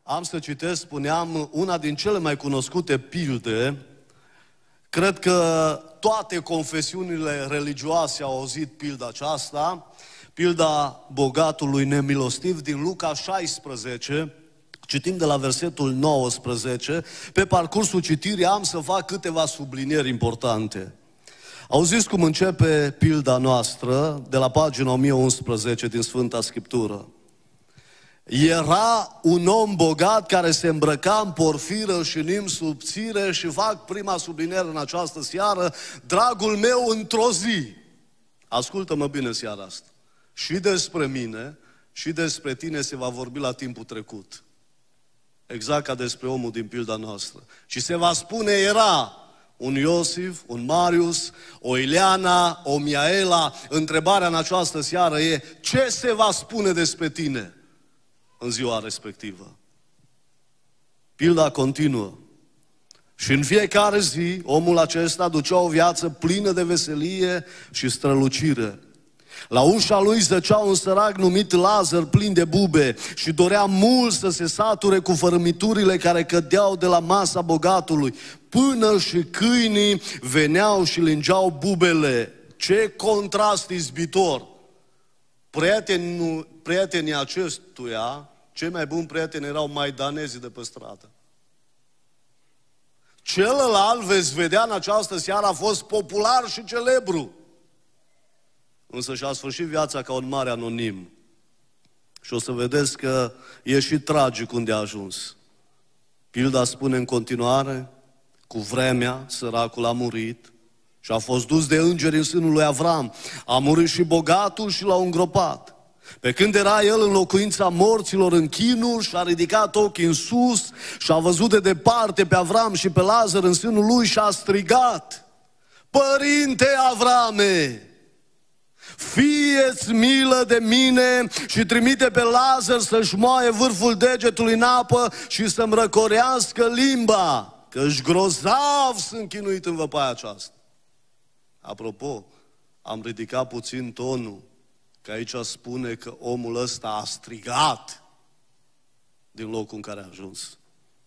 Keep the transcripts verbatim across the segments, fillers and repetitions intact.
am să citesc, spuneam, una din cele mai cunoscute pilde. Cred că toate confesiunile religioase au auzit pilda aceasta, pilda bogatului nemilostiv din Luca șaisprezece, citim de la versetul nouăsprezece. Pe parcursul citirii am să fac câteva sublinieri importante. Auziți cum începe pilda noastră de la pagina o mie unsprezece din Sfânta Scriptură. Era un om bogat care se îmbrăca în porfiră și lim subțire și fac prima subliniere în această seară, dragul meu, într-o zi. Ascultă-mă bine seara asta. Și despre mine și despre tine se va vorbi la timpul trecut. Exact ca despre omul din pilda noastră. Și se va spune, era un Iosif, un Marius, o Ileana, o Miaela. Întrebarea în această seară e, ce se va spune despre tine în ziua respectivă? Pilda continuă. Și în fiecare zi, omul acesta ducea o viață plină de veselie și strălucire. La ușa lui zăcea un sărac numit Lazar, plin de bube, și dorea mult să se sature cu fărâmiturile care cădeau de la masa bogatului. Până și câinii veneau și lingeau bubele. Ce contrast izbitor! Prietenii, prietenii acestuia, cei mai buni prieteni erau maidanezii de pe stradă. Celălalt, veți vedea în această seară, a fost popular și celebru. Însă și-a sfârșit viața ca un mare anonim. Și o să vedeți că e și tragic unde a ajuns. Pilda spune în continuare, cu vremea, săracul a murit și a fost dus de îngeri în sânul lui Avram. A murit și bogatul și l-au îngropat. Pe când era el în locuința morților în chinul, și-a ridicat ochii în sus și a văzut de departe pe Avram și pe Lazar în sânul lui și a strigat, Părinte Avrame, fie-ți milă de mine și trimite pe Lazar să-și moaie vârful degetului în apă și să-mi răcorească limba, că-și grozav sunt chinuit în văpaia aceasta. Apropo, am ridicat puțin tonul, că aici spune că omul ăsta a strigat din locul în care a ajuns.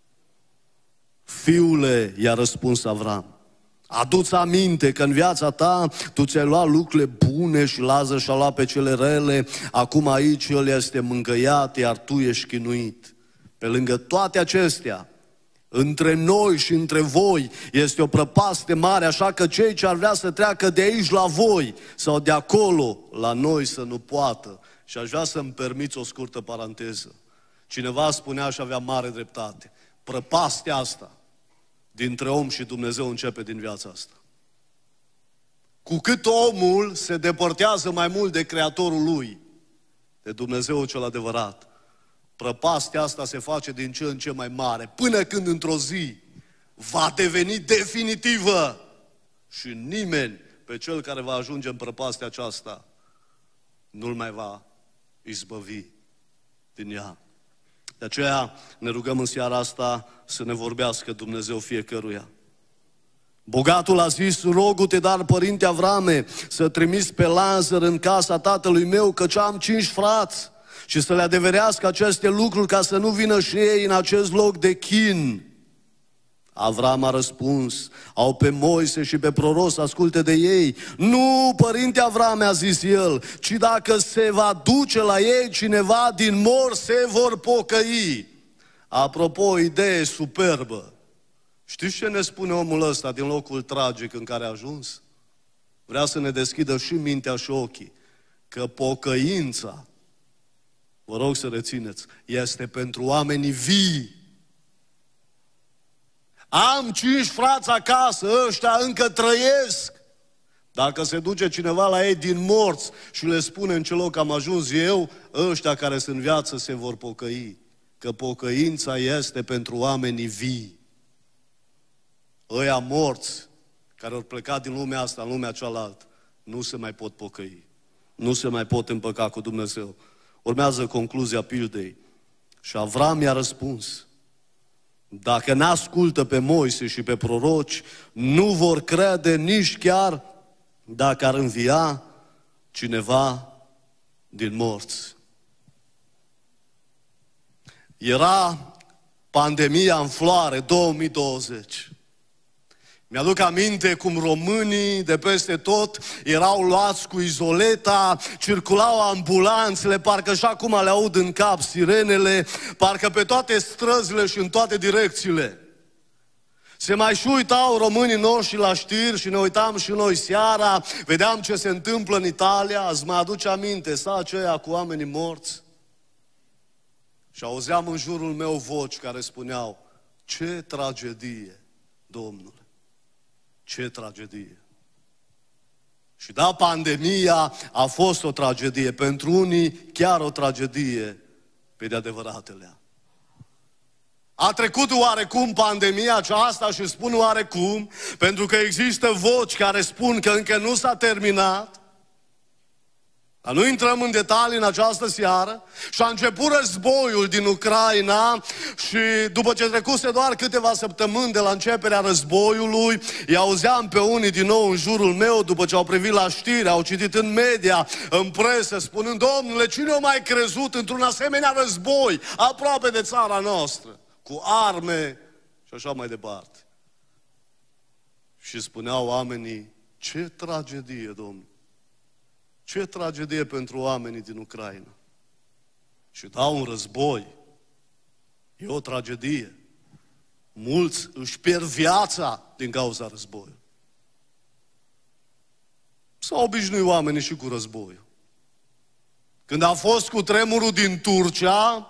Fiule, i-a răspuns Avram, adu-ți aminte că în viața ta tu ți-ai luat lucrurile bune și Lazar și-a luat pe cele rele. Acum aici el este mângâiat, iar tu ești chinuit. Pe lângă toate acestea, între noi și între voi este o prăpastie mare, așa că cei ce ar vrea să treacă de aici la voi sau de acolo la noi să nu poată. Și aș vrea să-mi permiți o scurtă paranteză. Cineva spunea și avea mare dreptate. Prăpastia asta dintre om și Dumnezeu începe din viața asta. Cu cât omul se depărtează mai mult de Creatorul lui, de Dumnezeu cel adevărat, prăpastia asta se face din ce în ce mai mare, până când într-o zi va deveni definitivă și nimeni pe cel care va ajunge în prăpastia aceasta nu-l mai va izbăvi din ea. De aceea ne rugăm în seara asta să ne vorbească Dumnezeu fiecăruia. Bogatul a zis, rogu-te, dar, părinte Avrame, să trimiți pe Lazar în casa tatălui meu, căci am cinci frați, și să le adeverească aceste lucruri ca să nu vină și ei în acest loc de chin. Avram a răspuns, au pe Moise și pe proroc să asculte de ei. Nu, părinte Avrame, a zis el, ci dacă se va duce la ei cineva din morți, se vor pocăi. Apropo, o idee superbă. Știți ce ne spune omul ăsta din locul tragic în care a ajuns? Vrea să ne deschidă și mintea și ochii, că pocăința, vă rog să rețineți, este pentru oamenii vii. Am cinci frați acasă, ăștia încă trăiesc. Dacă se duce cineva la ei din morți și le spune în ce loc am ajuns eu, ăștia care sunt în viață se vor pocăi. Că pocăința este pentru oamenii vii. Ăia morți, care au plecat din lumea asta în lumea cealaltă, nu se mai pot pocăi. Nu se mai pot împăca cu Dumnezeu. Urmează concluzia pildei. Și Avram i-a răspuns, dacă n-ascultă pe Moise și pe proroci, nu vor crede nici chiar dacă ar învia cineva din morți. Era pandemia în floare, două mii douăzeci. Mi-aduc aminte cum românii de peste tot erau luați cu izoleta, circulau ambulanțele, parcă și acum le aud în cap sirenele, parcă pe toate străzile și în toate direcțiile. Se mai și uitau românii noștri la știri și ne uitam și noi seara, vedeam ce se întâmplă în Italia, îți mai aduce aminte, sa aceea cu oamenii morți? Și auzeam în jurul meu voci care spuneau, ce tragedie, Domnule, ce tragedie. Și da, pandemia a fost o tragedie, pentru unii chiar o tragedie pe de adevăratele. A trecut oarecum pandemia aceasta și spun oarecum, pentru că există voci care spun că încă nu s-a terminat. Dar nu intrăm în detalii în această seară. Și a început războiul din Ucraina și după ce trecuse doar câteva săptămâni de la începerea războiului, îi auzeam pe unii din nou în jurul meu, după ce au privit la știri, au citit în media, în presă, spunând, Domnule, cine a mai crezut într-un asemenea război aproape de țara noastră, cu arme și așa mai departe. Și spuneau oamenii, ce tragedie, Domnule! Ce tragedie pentru oamenii din Ucraina. Și da, un război e o tragedie. Mulți își pierd viața din cauza războiului. S-au obișnuit oamenii și cu războiul. Când a fost cutremurul din Turcia,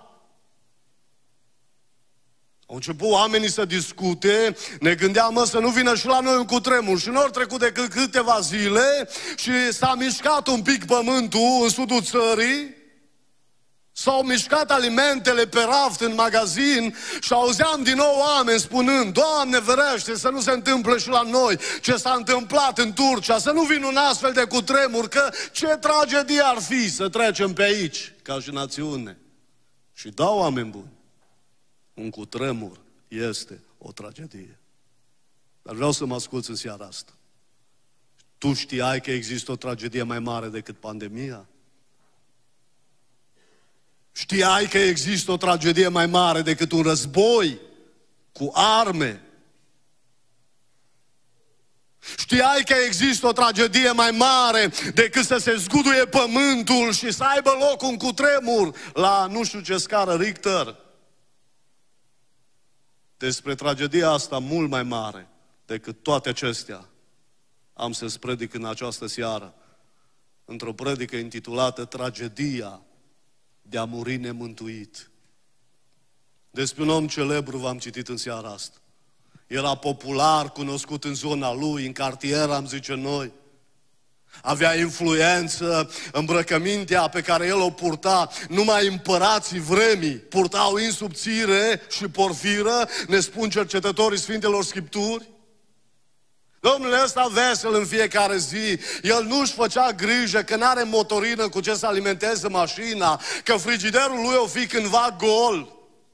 au început oamenii să discute, ne gândeam, mă, să nu vină și la noi un cutremur. Și nu au trecut decât câteva zile și s-a mișcat un pic pământul în sudul țării, s-au mișcat alimentele pe raft în magazin și auzeam din nou oameni spunând, Doamne ferește să nu se întâmple și la noi ce s-a întâmplat în Turcia, să nu vină un astfel de cutremur, că ce tragedie ar fi să trecem pe aici, ca și națiune. Și da, oameni buni, un cutremur este o tragedie. Dar vreau să mă asculți în seara asta. Tu știai că există o tragedie mai mare decât pandemia? Știai că există o tragedie mai mare decât un război cu arme? Știai că există o tragedie mai mare decât să se zguduie pământul și să aibă loc un cutremur la nu știu ce scară Richter? Despre tragedia asta mult mai mare decât toate acestea am să-ți predic în această seară, într-o predică intitulată Tragedia de a muri nemântuit. Despre un om celebru v-am citit în seara asta. Era popular, cunoscut în zona lui, în cartier, am zice noi. Avea influență, îmbrăcămintea pe care el o purta, numai împărații vremii purtau insubțire și porfiră, ne spun cercetătorii Sfintelor Scripturi. Domnule ăsta vesel în fiecare zi, el nu-și făcea grijă că n-are motorină cu ce să alimenteze mașina, că frigiderul lui o fi cândva gol.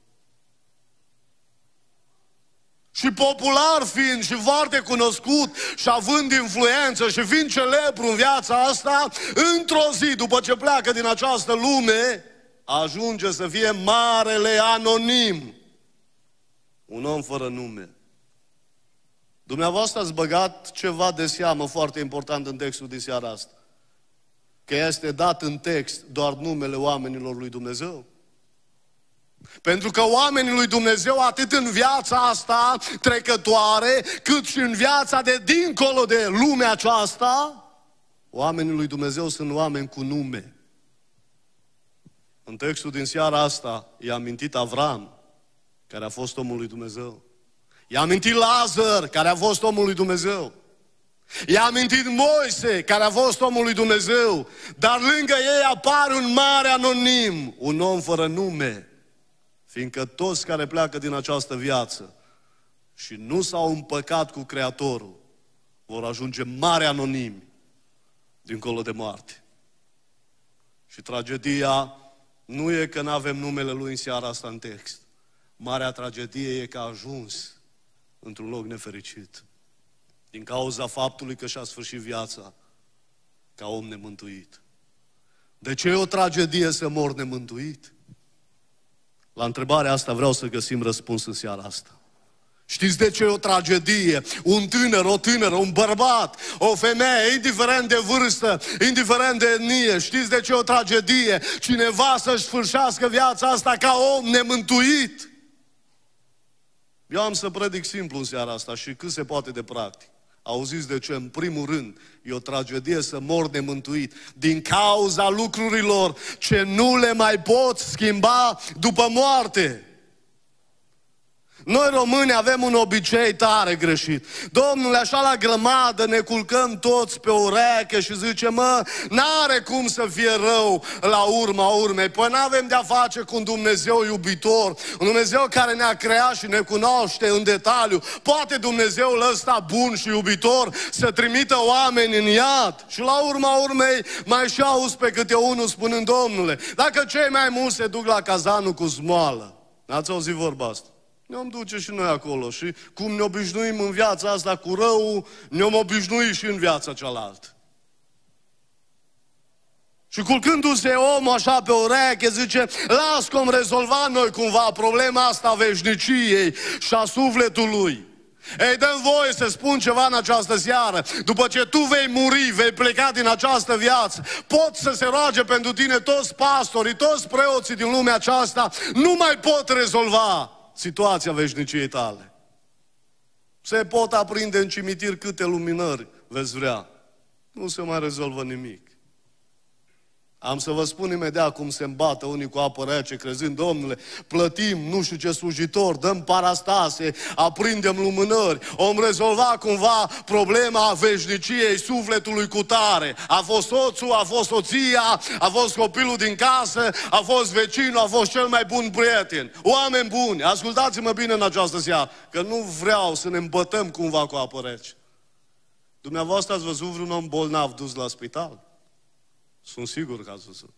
Și popular fiind și foarte cunoscut și având influență și fiind celebru în viața asta, într-o zi, după ce pleacă din această lume, ajunge să fie marele anonim. Un om fără nume. Dumneavoastră ați băgat ceva de seamă foarte important în textul din seara asta. Că este dat în text doar numele oamenilor lui Dumnezeu. Pentru că oamenii lui Dumnezeu, atât în viața asta trecătoare, cât și în viața de dincolo de lumea aceasta, oamenii lui Dumnezeu sunt oameni cu nume. În textul din seara asta i-a amintit Avram, care a fost omul lui Dumnezeu. I-a amintit Lazar, care a fost omul lui Dumnezeu. I-a amintit Moise, care a fost omul lui Dumnezeu. Dar lângă ei apare un mare anonim, un om fără nume. Fiindcă toți care pleacă din această viață și nu s-au împăcat cu Creatorul, vor ajunge mari anonimi dincolo de moarte. Și tragedia nu e că n-avem numele Lui în seara asta în text. Marea tragedie e că a ajuns într-un loc nefericit. Din cauza faptului că și-a sfârșit viața ca om nemântuit. De ce e o tragedie să mor nemântuit? La întrebarea asta vreau să găsim răspuns în seara asta. Știți de ce e o tragedie? Un tânăr, o tânără, un bărbat, o femeie, indiferent de vârstă, indiferent de etnie, știți de ce e o tragedie? Cineva să-și sfârșească viața asta ca om nemântuit. Eu am să predic simplu în seara asta și cât se poate de practic. Auziți de ce? În primul rând, e o tragedie să mor nemântuit din cauza lucrurilor ce nu le mai poți schimba după moarte. Noi români avem un obicei tare greșit. Domnule, așa la grămadă ne culcăm toți pe ureche și zicem, mă, n-are cum să fie rău la urma urmei. Păi n-avem de-a face cu un Dumnezeu iubitor, un Dumnezeu care ne-a creat și ne cunoaște în detaliu. Poate Dumnezeul ăsta bun și iubitor să trimită oameni în iad și la urma urmei mai și auzi pe câte unul spunând, Domnule, dacă cei mai mulți se duc la cazanul cu smoală. N-ați auzit vorba asta? Ne-am duce și noi acolo și cum ne obișnuim în viața asta cu rău, ne-am obișnuit și în viața cealaltă. Și culcându-se omul așa pe ureche, zice, las cum rezolva noi cumva problema asta a veșniciei și a sufletului. Ei, dă-mi voie să spun ceva în această seară. După ce tu vei muri, vei pleca din această viață, pot să se roage pentru tine toți pastorii, toți preoții din lumea aceasta, nu mai pot rezolva situația veșniciei tale. Se pot aprinde în cimitir câte luminări veți vrea. Nu se mai rezolvă nimic. Am să vă spun imediat cum se îmbată unii cu apă rece, crezând, Domnule, plătim nu știu ce slujitor, dăm parastase, aprindem lumânări, om rezolva cumva problema veșniciei sufletului cu tare. A fost soțul, a fost soția, a fost copilul din casă, a fost vecinul, a fost cel mai bun prieten. Oameni buni, ascultați-mă bine în această seară, că nu vreau să ne îmbătăm cumva cu apă rece. Dumneavoastră ați văzut vreun om bolnav dus la spital? Sunt sigur că ați văzut.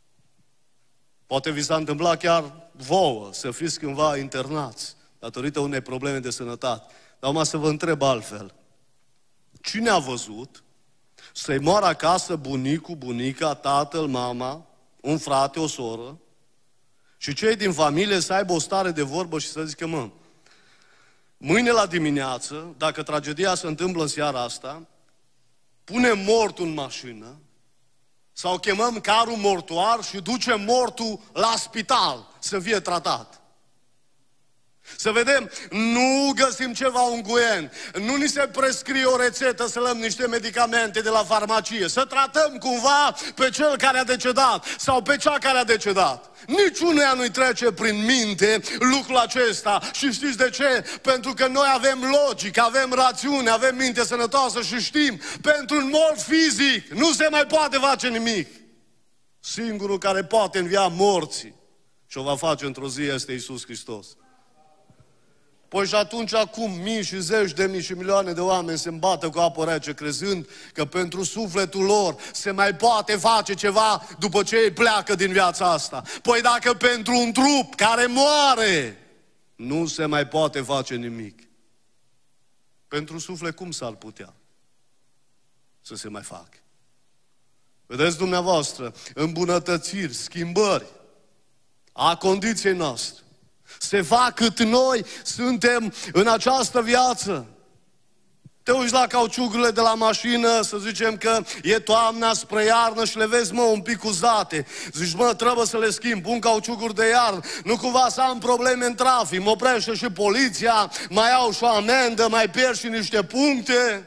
Poate vi s-a întâmplat chiar vouă să fiți cândva internați datorită unei probleme de sănătate. Dar acum să vă întreb altfel. Cine a văzut să-i moară acasă bunicul, bunica, tatăl, mama, un frate, o soră și cei din familie să aibă o stare de vorbă și să zică, mă, mâine la dimineață, dacă tragedia se întâmplă în seara asta, punem mortul în mașină sau chemăm carul mortuar și ducem mortul la spital să fie tratat. Să vedem, nu găsim ceva unguent, nu ni se prescrie o rețetă să luăm niște medicamente de la farmacie, să tratăm cumva pe cel care a decedat sau pe cea care a decedat. Niciunuia nu-i trece prin minte lucrul acesta. Și știți de ce? Pentru că noi avem logică, avem rațiune, avem minte sănătoasă și știm, pentru un mort fizic nu se mai poate face nimic. Singurul care poate învia morții și o va face într-o zi este Iisus Hristos. Păi și atunci acum mii și zeci de mii și milioane de oameni se îmbată cu apă rece, crezând că pentru sufletul lor se mai poate face ceva după ce ei pleacă din viața asta. Păi dacă pentru un trup care moare nu se mai poate face nimic, pentru suflet cum s-ar putea să se mai facă? Vedeți dumneavoastră, îmbunătățiri, schimbări a condiției noastre se fac cât noi suntem în această viață. Te uiți la cauciucurile de la mașină, să zicem că e toamna spre iarnă și le vezi, mă, un pic uzate. Zici, mă, trebuie să le schimb, pun cauciucuri de iarnă, nu cumva să am probleme în trafic, mă oprește și poliția, mai au și o amendă, mai pierd și niște puncte.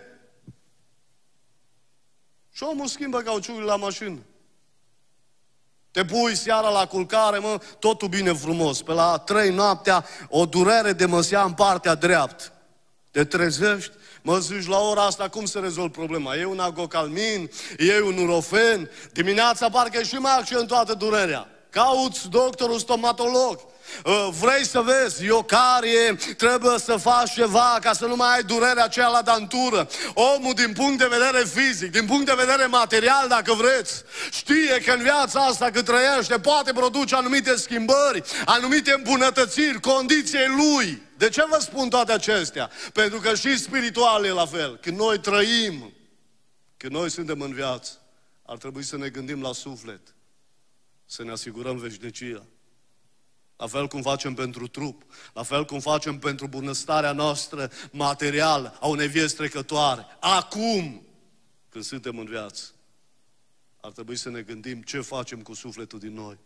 Și omul schimbă cauciucurile la mașină. Te pui seara la culcare, mă, totul bine frumos. Pe la trei noaptea, o durere de măsea în partea dreaptă. Te trezești, mă, zici, la ora asta cum se rezolvă problema? E un agocalmin, e un nurofen, dimineața parcă e și mai accentuată durerea. Cauți doctorul stomatolog. Vrei să vezi, e o carie, trebuie să faci ceva ca să nu mai ai durerea aceea la dantură. Omul din punct de vedere fizic, din punct de vedere material, dacă vreți, știe că în viața asta cât trăiește poate produce anumite schimbări, anumite îmbunătățiri condiției lui. De ce vă spun toate acestea? Pentru că și spiritual e la fel. Când noi trăim, când noi suntem în viață, ar trebui să ne gândim la suflet, să ne asigurăm veșnicia. La fel cum facem pentru trup, la fel cum facem pentru bunăstarea noastră materială, a unei vieți trecătoare. Acum, când suntem în viață, ar trebui să ne gândim ce facem cu sufletul din noi.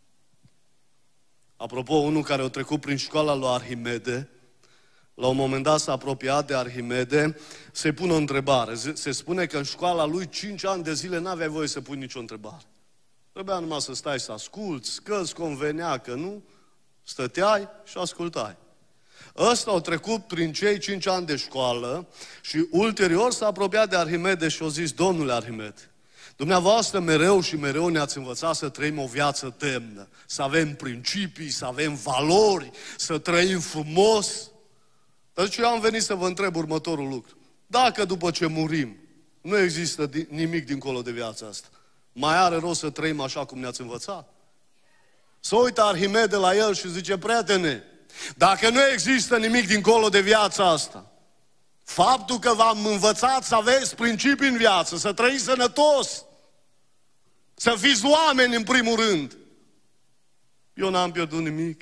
Apropo, unul care a trecut prin școala lui Arhimede, la un moment dat s-a apropiat de Arhimede, se pune o întrebare. Se spune că în școala lui cinci ani de zile n-aveai voie să pui nicio întrebare. Trebuia numai să stai să asculți, că îți convenea, că nu, stăteai și ascultai. Ăsta a trecut prin cei cinci ani de școală și ulterior s-a apropiat de Arhimede și a zis: Domnule Arhimede, dumneavoastră mereu și mereu ne-ați învățat să trăim o viață demnă, să avem principii, să avem valori, să trăim frumos. Deci eu am venit să vă întreb următorul lucru. Dacă după ce murim nu există nimic dincolo de viața asta, mai are rost să trăim așa cum ne-ați învățat? Să uită Arhimede la el și zice: prietene, dacă nu există nimic dincolo de viața asta, faptul că v-am învățat să aveți principii în viață, să trăiți sănătos, să fiți oameni în primul rând, eu n-am pierdut nimic.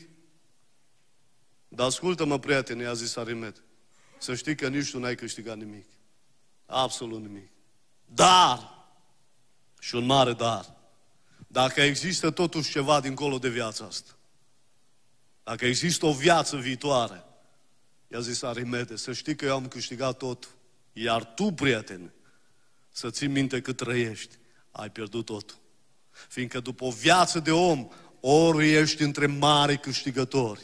Dar ascultă-mă, prietene, i-a zis Arhimede, să știi că nici tu n-ai câștigat nimic. Absolut nimic. Dar, și un mare dar, dacă există totuși ceva dincolo de viața asta, dacă există o viață viitoare, i-a zis Arhimede, să știi că eu am câștigat totul. Iar tu, prietene, să ții minte că trăiești, ai pierdut totul. Fiindcă după o viață de om, ori ești între mari câștigători,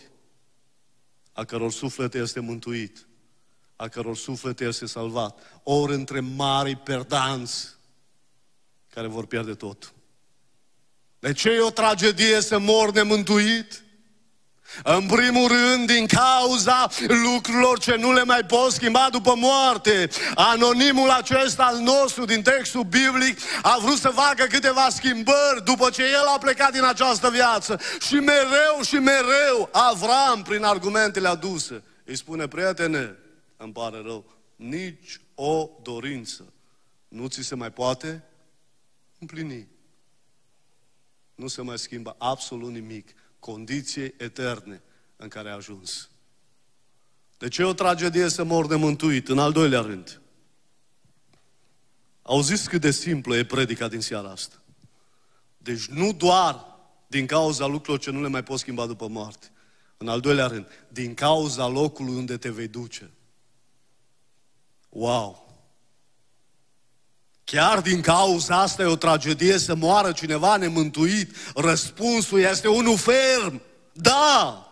a căror suflet este mântuit, a căror suflet este salvat, ori între mari perdanți care vor pierde totul. De ce e o tragedie să mor nemântuit? În primul rând, din cauza lucrurilor ce nu le mai poți schimba după moarte. Anonimul acesta al nostru din textul biblic a vrut să facă câteva schimbări după ce el a plecat din această viață. Și mereu și mereu Avram, prin argumentele aduse, îi spune: prietene, îmi pare rău, nici o dorință nu ți se mai poate împlini. Nu se mai schimbă absolut nimic. Condiții eterne în care a ajuns. De ce e o tragedie să mor nemântuit? În al doilea rând, auziți cât de simplă e predica din seara asta. Deci nu doar din cauza lucrurilor ce nu le mai poți schimba după moarte. În al doilea rând, din cauza locului unde te vei duce. Wow! Chiar din cauza asta e o tragedie să moară cineva nemântuit? Răspunsul este unul ferm. Da!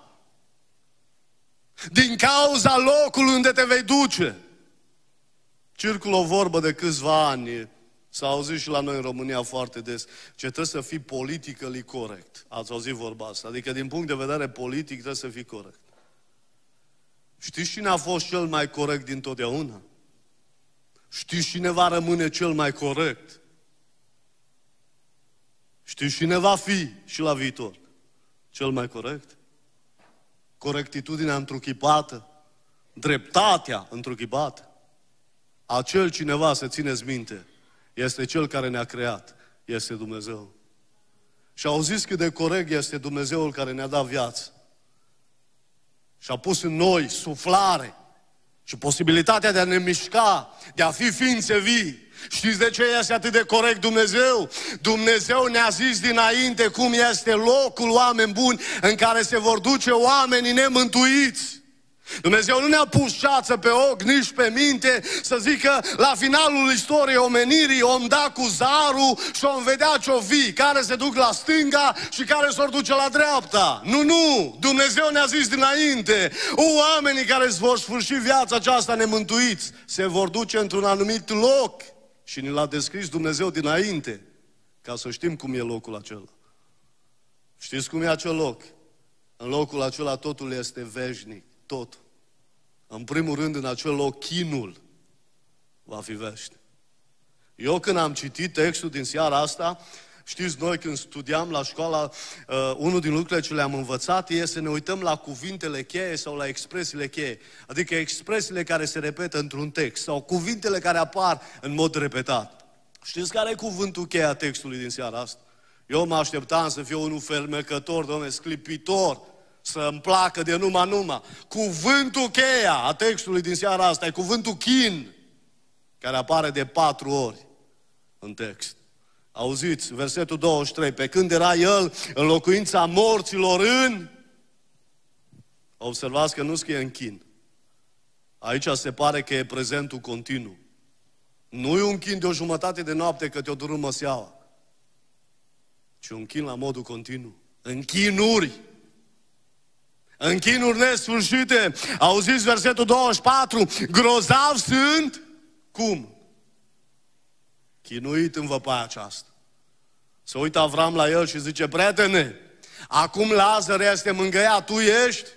Din cauza locului unde te vei duce. Circulă o vorbă de câțiva ani, s-a auzit și la noi în România foarte des, ce trebuie să fii politically corect. Ați auzit vorba asta? Adică din punct de vedere politic trebuie să fii corect. Știți cine a fost cel mai corect dintotdeauna? Știți cine va rămâne cel mai corect? Știți cine va fi și la viitor cel mai corect? Corectitudinea întruchipată, dreptatea întruchipată. Acel cineva, să țineți minte, este Cel care ne-a creat, este Dumnezeu. Și auziți cât de corect este Dumnezeul care ne-a dat viață. Și a pus în noi suflare și posibilitatea de a ne mișca, de a fi ființe vii. Știți de ce este atât de corect Dumnezeu? Dumnezeu ne-a zis dinainte cum este locul, oameni buni, în care se vor duce oamenii nemântuiți. Dumnezeu nu ne-a pus ceață pe ochi, nici pe minte, să zică la finalul istoriei omenirii om da cu zarul și om vedea ce-o vii, care se duc la stânga și care s-or duce la dreapta. Nu, nu! Dumnezeu ne-a zis dinainte, oamenii care îți vor sfârși viața aceasta nemântuiți se vor duce într-un anumit loc. Și ni l-a descris Dumnezeu dinainte, ca să știm cum e locul acela. Știți cum e acel loc? În locul acela totul este veșnic. Tot. În primul rând, în acel loc, chinul va fi veșnic. Eu când am citit textul din seara asta, știți, noi când studiam la școală, uh, unul din lucrurile ce le-am învățat e să ne uităm la cuvintele cheie sau la expresiile cheie. Adică expresiile care se repetă într-un text sau cuvintele care apar în mod repetat. Știți care e cuvântul cheie a textului din seara asta? Eu mă așteptam să fie unul fermecător, dom'le, sclipitor. să-mi placă de numai numai. Cuvântul cheia a textului din seara asta e cuvântul chin, care apare de patru ori în text. Auziți, versetul douăzeci și trei, pe când era el în locuința morților în... Observați că nu scrie în chin. Aici se pare că e prezentul continuu. Nu e un chin de o jumătate de noapte că te-o durumă seaua, ci un chin la modul continuu. În chinuri. În chinuri nesfârșite. Auziți versetul douăzeci și patru, grozav sunt, cum? Chinuit în văpaia aceasta. Se uită Avram la el și zice, prietene, acum Lazar este mângâiat, tu ești?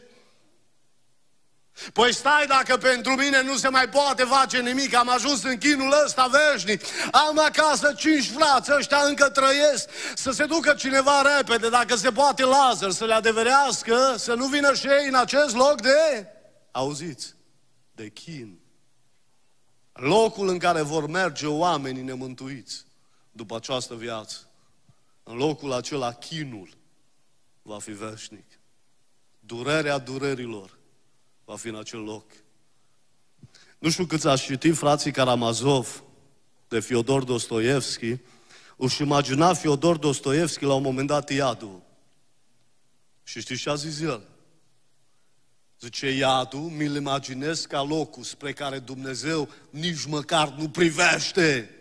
Păi stai, dacă pentru mine nu se mai poate face nimic, am ajuns în chinul ăsta veșnic, am acasă cinci frați, ăștia încă trăiesc, să se ducă cineva repede, dacă se poate Lazar, să le adeverească, să nu vină și ei în acest loc de, auziți, de chin. Locul în care vor merge oamenii nemântuiți după această viață. În locul acela, chinul va fi veșnic. Durerea durerilor va fi în acel loc. Nu știu câți ați citit Frații Karamazov de Fiodor Dostoevski. Își imagina Fiodor Dostoevski la un moment dat iadul. Și știți ce a zis el? Zice, iadul mi-l imaginez ca locul spre care Dumnezeu nici măcar nu privește.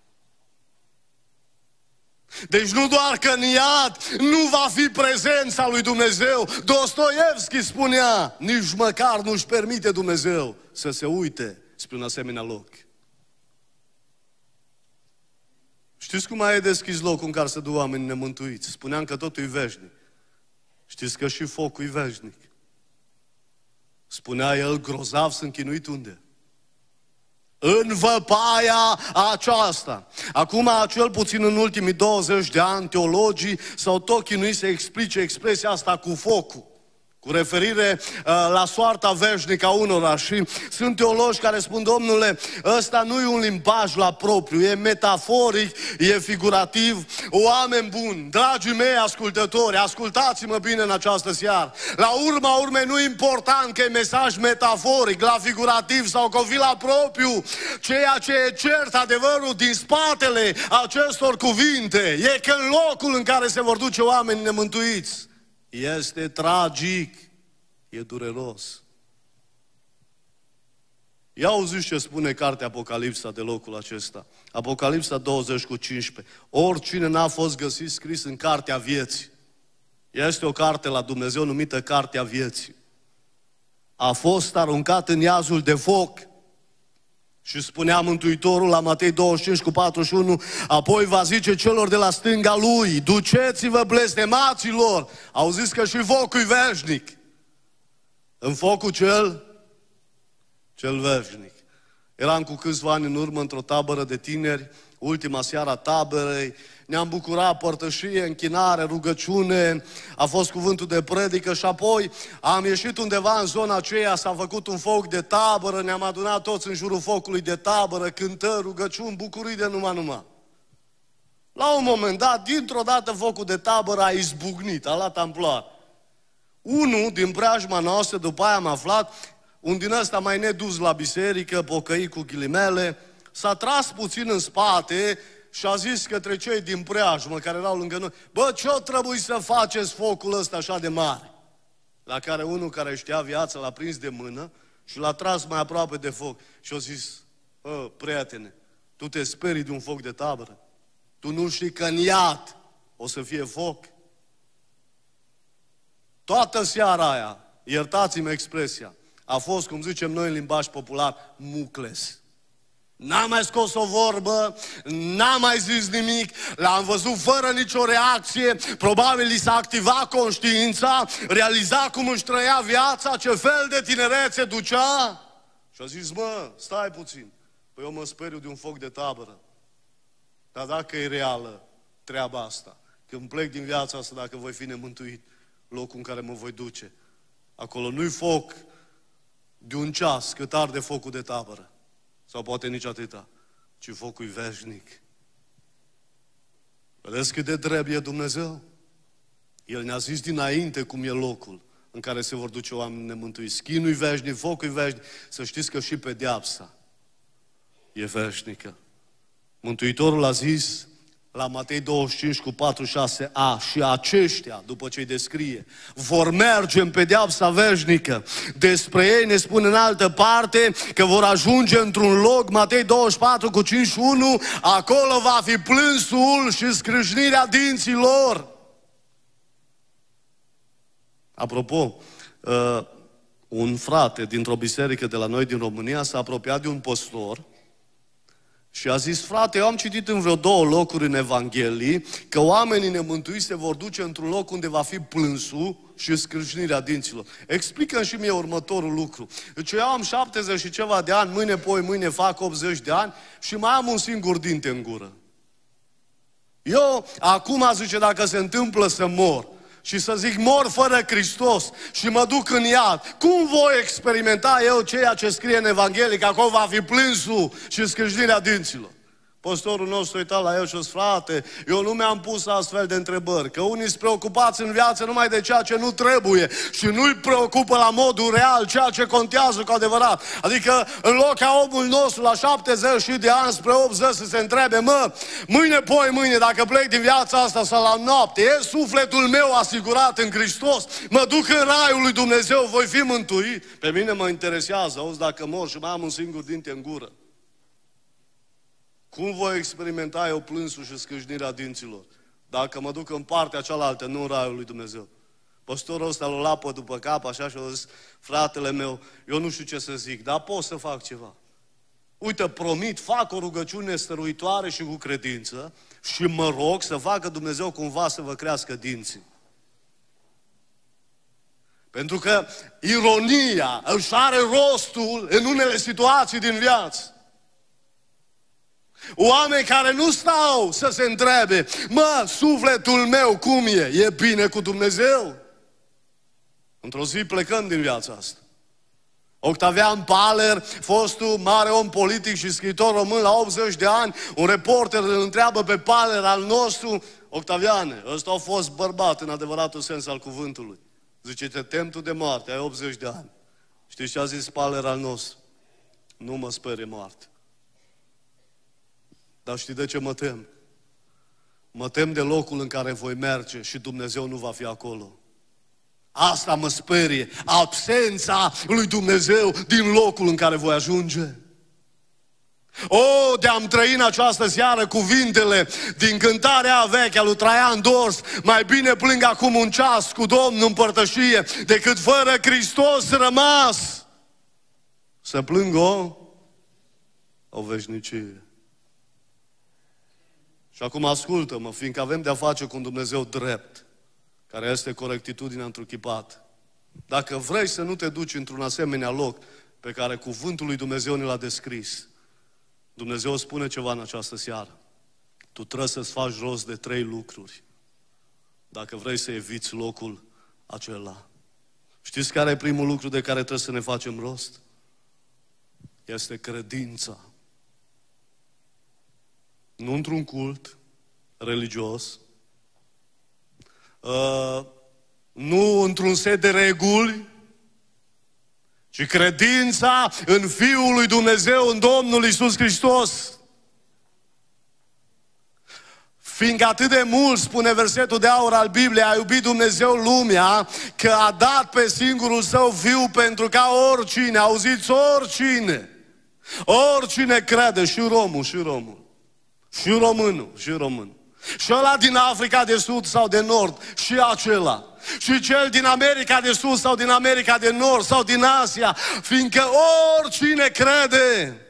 Deci nu doar că în iad nu va fi prezența lui Dumnezeu. Dostoevski spunea, nici măcar nu-și permite Dumnezeu să se uite spre un asemenea loc. Știți cum mai e deschis locul în care se duc oamenii nemântuiți? Spuneam că totul e veșnic. Știți că și focul e veșnic. Spunea el, grozav sunt chinuit unde? În văpaia aceasta. Acum, cel puțin în ultimii douăzeci de ani, teologii s-au tot chinuit să explice expresia asta cu focul, cu referire uh, la soarta veșnică a unora. Și sunt teologi care spun, domnule, ăsta nu e un limbaj la propriu, e metaforic, e figurativ. Oameni buni, dragii mei ascultători, ascultați-mă bine în această seară. La urma urmei nu e important că e mesaj metaforic, la figurativ sau că o fi la propriu. Ceea ce e cert, adevărul din spatele acestor cuvinte, e că în locul în care se vor duce oamenii nemântuiți, este tragic, e dureros. Ia auziți ce spune cartea Apocalipsa de locul acesta. Apocalipsa douăzeci cu cincisprezece. Oricine n-a fost găsit scris în cartea vieții. Este o carte la Dumnezeu numită Cartea Vieții. A fost aruncat în iazul de foc. Și spunea Mântuitorul la Matei douăzeci și cinci cu patruzeci și unu, apoi va zice celor de la stânga lui, duceți-vă blestemaților, auziți că și focul e veșnic. În focul cel, cel veșnic. Eram cu câțiva ani în urmă într-o tabără de tineri, ultima seară a taberei, ne-am bucurat, părtășie, închinare, rugăciune, a fost cuvântul de predică și apoi am ieșit undeva în zona aceea, s-a făcut un foc de tabără, ne-am adunat toți în jurul focului de tabără, cântări, rugăciuni, bucurii de numai numai. La un moment dat, dintr-o dată focul de tabără a izbucnit, a luat amploare. Unul din preajma noastră, după aia am aflat, un din ăsta mai nedus la biserică, pocăit cu ghilimele, s-a tras puțin în spate și a zis către cei din preajmă care erau lângă noi, bă, ce-o trebuie să faceți focul ăsta așa de mare? La care unul care știa viața l-a prins de mână și l-a tras mai aproape de foc. Și a zis, bă, prietene, tu te sperii de un foc de tabără? Tu nu știi că în iad o să fie foc? Toată seara aia, iertați-mi expresia, a fost, cum zicem noi în limbaj popular, mucles. N-a mai scos o vorbă, n-a mai zis nimic, l-am văzut fără nicio reacție, probabil li s-a activat conștiința, realiza cum își trăia viața, ce fel de tinerețe ducea. Și a zis, mă, stai puțin, păi eu mă speriu de un foc de tabără. Dar dacă e reală treaba asta, când plec din viața asta, dacă voi fi nemântuit, locul în care mă voi duce, acolo nu-i foc de un ceas cât arde focul de tabără. Sau poate nici atâta, ci focul e veșnic. Vedeți cât de drept e Dumnezeu? El ne-a zis dinainte cum e locul în care se vor duce oameni nemântuiți. Chinul-i veșnic, focul-i veșnic. Să știți că și pedeapsa e veșnică. Mântuitorul a zis la Matei douăzeci și cinci cu patruzeci și șase a, și aceștia, după ce îi descrie, vor merge în pedeapsa veșnică. Despre ei ne spune în altă parte că vor ajunge într-un loc, Matei douăzeci și patru cu cincizeci și unu, acolo va fi plânsul și scrâșnirea dinților. Apropo, uh, un frate dintr-o biserică de la noi din România s-a apropiat de un păstor și a zis: frate, eu am citit în vreo două locuri în Evanghelii că oamenii nemântuiți se vor duce într-un loc unde va fi plânsul și scrâșnirea dinților. Explică-mi și mie următorul lucru. Deci eu am șaptezeci și ceva de ani, mâine, poi, mâine fac optzeci de ani și mai am un singur dinte în gură. Eu, acum, zice, dacă se întâmplă să mor și să zic mor fără Hristos și mă duc în iad, cum voi experimenta eu ceea ce scrie în Evanghelie, că acolo va fi plânsul și scrâșnirea dinților? Păstorul nostru uita la el și a zis: frate, eu nu mi-am pus astfel de întrebări, că unii sunt preocupați în viață numai de ceea ce nu trebuie și nu-i preocupă la modul real ceea ce contează cu adevărat. Adică în loc ca omul nostru la șaptezeci de ani spre optzeci să se întrebe: mă, mâine, poi, mâine, dacă plec din viața asta sau la noapte, e sufletul meu asigurat în Hristos? Mă duc în raiul lui Dumnezeu, voi fi mântuit? Pe mine mă interesează, auzi, dacă mor și mai am un singur dinte în gură, cum voi experimenta eu plânsul și scâșnirea dinților dacă mă duc în partea cealaltă, nu în raiul lui Dumnezeu? Păstorul ăsta l-a luat pe după cap așa și a zis: fratele meu, eu nu știu ce să zic, dar pot să fac ceva. Uite, promit, fac o rugăciune stăruitoare și cu credință și mă rog să facă Dumnezeu cumva să vă crească dinții. Pentru că ironia își are rostul în unele situații din viață. Oameni care nu stau să se întrebe: mă, sufletul meu cum e? E bine cu Dumnezeu? Într-o zi plecăm din viața asta. Octavian Paler, fostul mare om politic și scriitor român la optzeci de ani, un reporter îl întreabă pe Paler al nostru: Octaviane, ăsta a fost bărbat în adevăratul sens al cuvântului. Zice: te tem tu de moarte, ai optzeci de ani. Știți ce a zis Paler al nostru? Nu mă sperie moarte. Dar știi de ce mă tem? Mă tem de locul în care voi merge și Dumnezeu nu va fi acolo. Asta mă sperie, absența lui Dumnezeu din locul în care voi ajunge. O, de-am trăit în această seară cuvintele din cântarea veche a lui Traian Dors: mai bine plâng acum un ceas cu Domnul în părtășie decât fără Hristos rămas să plâng o, o veșnicie. Și acum ascultă-mă, fiindcă avem de-a face cu un Dumnezeu drept, care este corectitudinea întruchipată. Dacă vrei să nu te duci într-un asemenea loc pe care cuvântul lui Dumnezeu ne l-a descris, Dumnezeu spune ceva în această seară. Tu trebuie să-ți faci rost de trei lucruri dacă vrei să eviți locul acela. Știți care e primul lucru de care trebuie să ne facem rost? Este credința. Nu într-un cult religios, uh, nu într-un set de reguli, ci credința în Fiul lui Dumnezeu, în Domnul Iisus Hristos. Fiindcă atât de mult, spune versetul de aur al Bibliei, a iubit Dumnezeu lumea, că a dat pe singurul Său Fiu pentru ca oricine, auziți, oricine, oricine crede, și romul, și romul, și românul, și român, și ăla din Africa de Sud sau de Nord, și acela, și cel din America de Sud sau din America de Nord sau din Asia, fiindcă oricine crede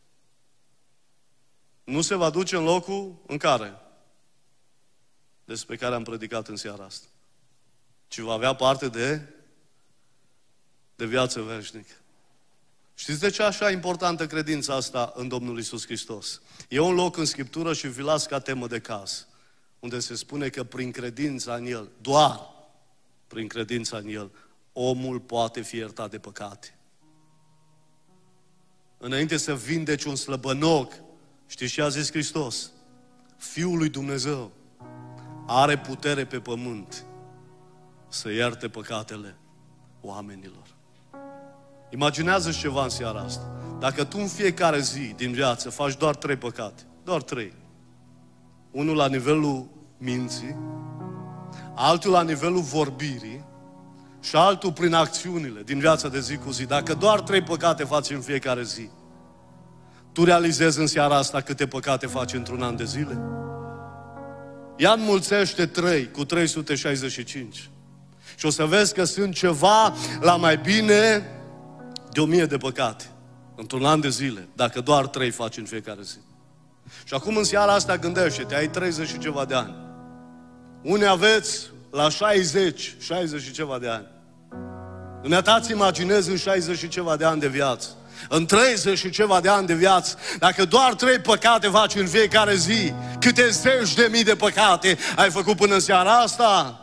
nu se va duce în locul în care? Despre care am predicat în seara asta. Ci va avea parte de de viață veșnică. Știți de ce așa importantă credința asta în Domnul Iisus Hristos? E un loc în Scriptură și vi las ca temă de caz, unde se spune că prin credința în El, doar prin credința în El, omul poate fi iertat de păcate. Înainte să vindeci un slăbănoc, știți ce a zis Hristos? Fiul lui Dumnezeu are putere pe pământ să ierte păcatele oamenilor. Imaginează-ți ceva în seara asta. Dacă tu în fiecare zi din viață faci doar trei păcate, doar trei. Unul la nivelul minții, altul la nivelul vorbirii și altul prin acțiunile din viața de zi cu zi. Dacă doar trei păcate faci în fiecare zi, tu realizezi în seara asta câte păcate faci într-un an de zile? Ia înmulțește trei cu trei sute șaizeci și cinci și o să vezi că sunt ceva la mai bine de o mie de păcate într-un an de zile, dacă doar trei faci în fiecare zi. Și acum în seara asta gândește-te, ai treizeci și ceva de ani. Unii aveți la șaizeci, șaizeci și ceva de ani. Dumneata-ți imaginezi în șaizeci și ceva de ani de viață, în treizeci și ceva de ani de viață, dacă doar trei păcate faci în fiecare zi, câte zeci de mii de păcate ai făcut până în seara asta?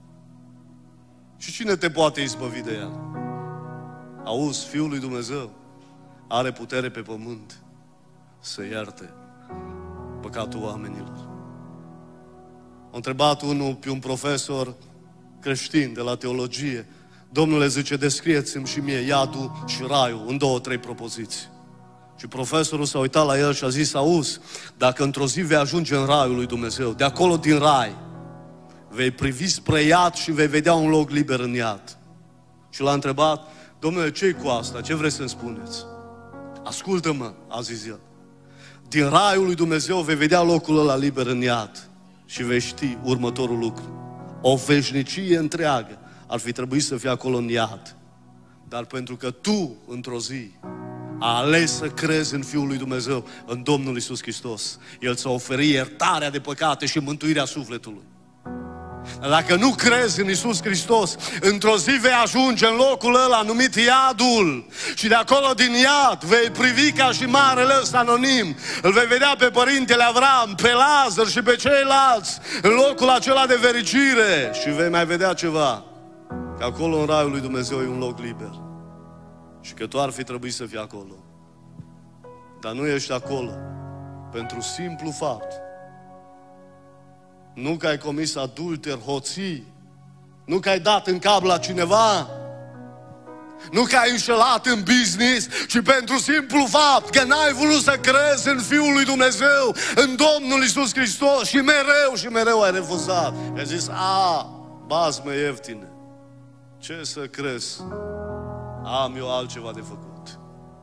Și cine te poate izbăvi de el? Auzi, Fiul lui Dumnezeu are putere pe pământ să ierte păcatul oamenilor. A întrebat unul pe un profesor creștin de la teologie: Domnule, zice, descrieți-mi și mie iadul și raiul în două, trei propoziții. Și profesorul s-a uitat la el și a zis: auzi, dacă într-o zi vei ajunge în raiul lui Dumnezeu, de acolo din rai, vei privi spre iad și vei vedea un loc liber în iad. Și l-a întrebat: Domnule, ce-i cu asta? Ce vreți să-mi spuneți? Ascultă-mă, a zis el. Din raiul lui Dumnezeu vei vedea locul ăla liber în iad și vei ști următorul lucru. O veșnicie întreagă ar fi trebuit să fie acolo în iad. Dar pentru că tu, într-o zi, a ales să crezi în Fiul lui Dumnezeu, în Domnul Iisus Hristos, El ți-a oferit iertarea de păcate și mântuirea sufletului. Dacă nu crezi în Iisus Hristos, într-o zi vei ajunge în locul ăla numit iadul și de acolo din iad vei privi ca și marele ăsta anonim. Îl vei vedea pe Părintele Avram, pe Lazar și pe ceilalți în locul acela de fericire și vei mai vedea ceva, că acolo în raiul lui Dumnezeu e un loc liber și că tu ar fi trebuit să fii acolo. Dar nu ești acolo pentru simplu fapt nu că ai comis adulter, hoții, nu că ai dat în cap la cineva, nu că ai înșelat în business, ci pentru simplu fapt că n-ai vrut să crezi în Fiul lui Dumnezeu, în Domnul Iisus Hristos și mereu și mereu ai refuzat. Ai zis: a, bazme ieftine, ce să crezi, am eu altceva de făcut.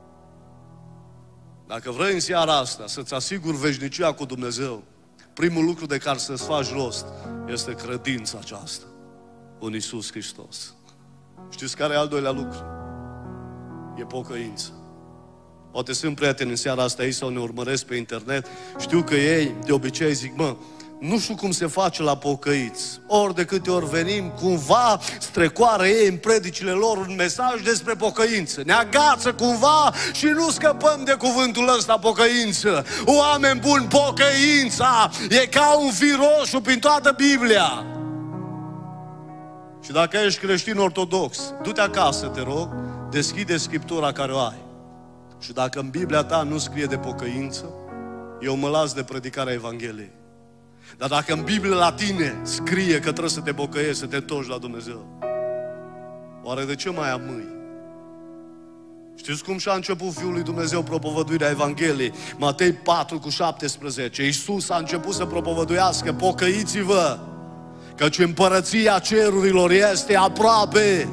Dacă vrei în seara asta să-ți asiguri veșnicia cu Dumnezeu, primul lucru de care să-ți faci rost este credința aceasta în Iisus Hristos. Știți care e al doilea lucru? E pocăință. Poate sunt prieteni în seara asta aici sau ne urmăresc pe internet. Știu că ei de obicei zic: mă, nu știu cum se face la pocăiți. Ori de câte ori venim, cumva strecoară ei în predicile lor un mesaj despre pocăință. Ne agață cumva și nu scăpăm de cuvântul ăsta, pocăință. Oameni buni, pocăința e ca un fir roșu prin toată Biblia. Și dacă ești creștin ortodox, du-te acasă, te rog, deschide Scriptura care o ai. Și dacă în Biblia ta nu scrie de pocăință, eu mă las de predicarea Evangheliei. Dar dacă în Biblie la tine scrie că trebuie să te pocăiești, să te întorci la Dumnezeu, oare de ce mai amâi? Știți cum și-a început Fiul lui Dumnezeu propovăduirea Evangheliei? Matei patru cu șaptesprezece. Iisus a început să propovăduiască: pocăiți-vă, căci împărăția cerurilor este aproape.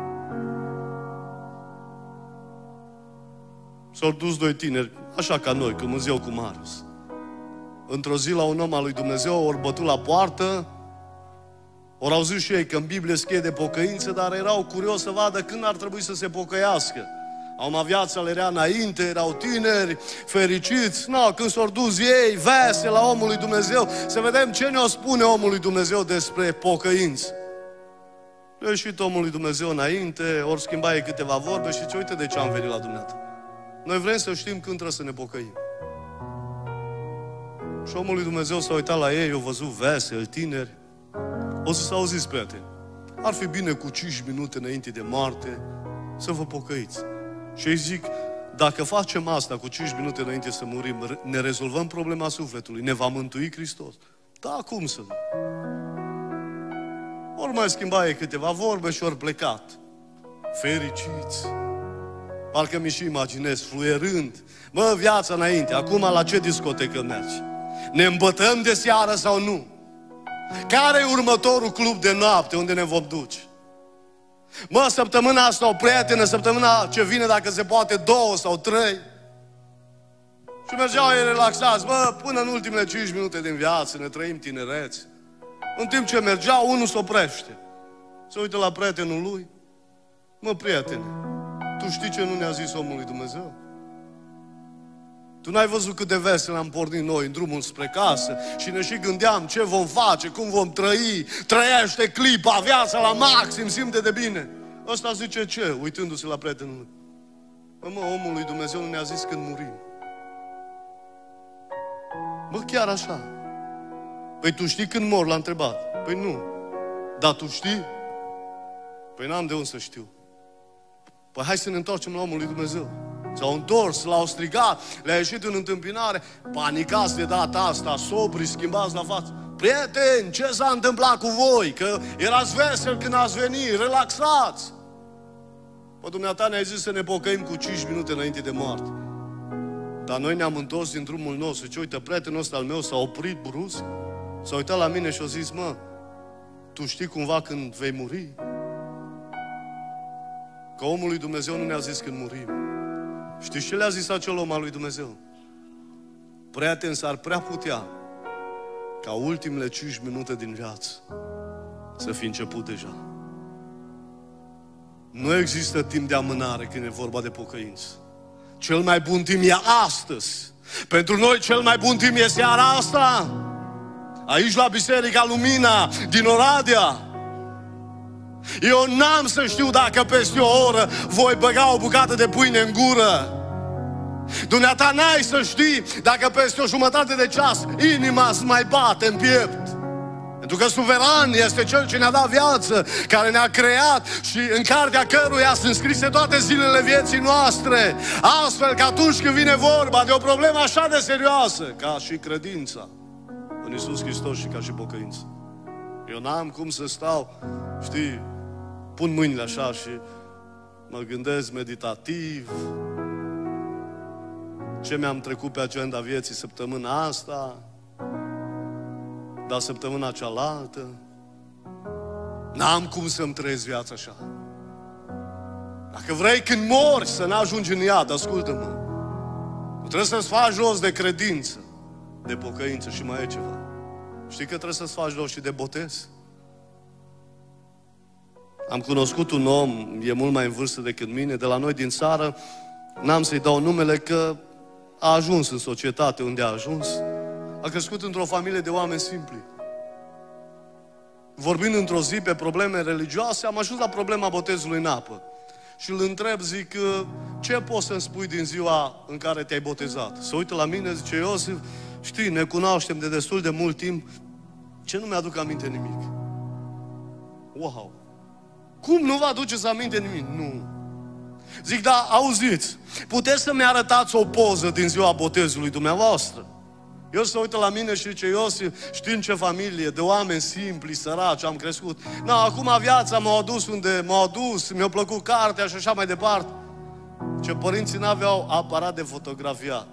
S-au dus doi tineri, așa ca noi, cum zic eu cu Marius. Într-o zi la un om al lui Dumnezeu ori bătut la poartă, ori auzit și ei că în Biblie scrie de pocăință, dar erau curios să vadă când ar trebui să se pocăiască. Acum viața le era înainte, erau tineri, fericiți. No, când s-au dus ei, veseli la omul lui Dumnezeu, să vedem ce ne-o spune omul lui Dumnezeu despre pocăință. Le-a ieșit omul lui Dumnezeu înainte, ori schimba ei câteva vorbe și zice: uite de ce am venit la dumneata. Noi vrem să știm când trebuie să ne pocăim. Și omul lui Dumnezeu s-a uitat la ei, au văzut veseli, tineri. O să s-au zis: prieteni, ar fi bine cu cinci minute înainte de moarte să vă pocăiți. Și îi zic: dacă facem asta cu cinci minute înainte să murim, ne rezolvăm problema sufletului, ne va mântui Hristos. Da, cum să nu? Ori mai schimba ei câteva vorbe și ori plecat. fericiți. Parcă mi și imaginez, fluierând. Mă, viața înainte, acum la ce discotecă mergi? Ne îmbătăm de seară sau nu? Care e următorul club de noapte unde ne vom duce? Mă, săptămâna asta o prietenă, săptămâna ce vine, dacă se poate, două sau trei. Și mergeau ei relaxați, mă, până în ultimele cinci minute din viață, ne trăim tinereți. În timp ce mergeau, unul se oprește. Se uită la prietenul lui. Mă, prietene, tu știi ce nu ne-a zis omul lui Dumnezeu? Tu n-ai văzut cât de vesel am pornit noi în drumul spre casă și ne și gândeam ce vom face, cum vom trăi, trăiește clipa, viața la maxim, simte de bine. Ăsta zice ce, uitându-se la prietenul lui? Mă, mă, omul lui Dumnezeu nu ne-a zis când murim. Bă, chiar așa. Păi tu știi când mor? L-a întrebat. Păi nu. Dar tu știi? Păi n-am de unde să știu. Păi hai să ne întoarcem la omul lui Dumnezeu. S-au întors, l-au strigat, le-a ieșit în întâmpinare, panicați de data asta, sobri, schimbați la față. Prieteni, ce s-a întâmplat cu voi? Că erați veseli când ați venit, relaxați. Păi dumneata ne-ai zis să ne pocăim cu cinci minute înainte de moarte. Dar noi ne-am întors din drumul nostru. Ce uite, prietenul ăsta al meu s-a oprit brusc, s-a uitat la mine și a zis, mă, tu știi cumva când vei muri? Că omul lui Dumnezeu nu ne-a zis când murim. Știți ce le-a zis acel om al lui Dumnezeu? Prieten, s-ar prea putea ca ultimele cinci minute din viață să fi început deja. Nu există timp de amânare când e vorba de pocăință. Cel mai bun timp e astăzi. Pentru noi cel mai bun timp e seara asta. Aici la Biserica Lumina din Oradea. Eu n-am să știu dacă peste o oră voi băga o bucată de pâine în gură. Dumneata n-ai să știi dacă peste o jumătate de ceas inima îți mai bate în piept. Pentru că suveran este Cel ce ne-a dat viață, care ne-a creat și în cartea căruia sunt scrise toate zilele vieții noastre. Astfel că atunci când vine vorba de o problemă așa de serioasă, ca și credința în Iisus Hristos și ca și pocăință, eu n-am cum să stau, știi, pun mâinile așa și mă gândesc meditativ ce mi-am trecut pe agenda vieții săptămâna asta, dar săptămâna cealaltă. N-am cum să-mi trăiesc viața așa. Dacă vrei când mori să n-ajungi în iad, ascultă-mă, tu trebuie să-ți faci jos de credință, de pocăință și mai e ceva. Știi că trebuie să-ți faci jos și de botez? Am cunoscut un om, e mult mai în vârstă decât mine, de la noi din țară, n-am să-i dau numele că a ajuns în societate unde a ajuns, a crescut într-o familie de oameni simpli. Vorbind într-o zi pe probleme religioase, am ajuns la problema botezului în apă. Și îl întreb, zic, ce poți să-mi spui din ziua în care te-ai botezat? Se uită la mine, zice, Iosif, știi, ne cunoaștem de destul de mult timp, ce nu mi-aduc aminte nimic? Wow! Cum nu vă aduceți aminte nimic? Nu. Zic, da, auziți, puteți să-mi arătați o poză din ziua botezului dumneavoastră? El se uită la mine și zice, Iosif, știi în ce familie, de oameni simpli, săraci, am crescut. Na, acum viața m-a adus unde m-a adus, mi-a plăcut cartea și așa mai departe. Ce părinții n-aveau aparat de fotografiat.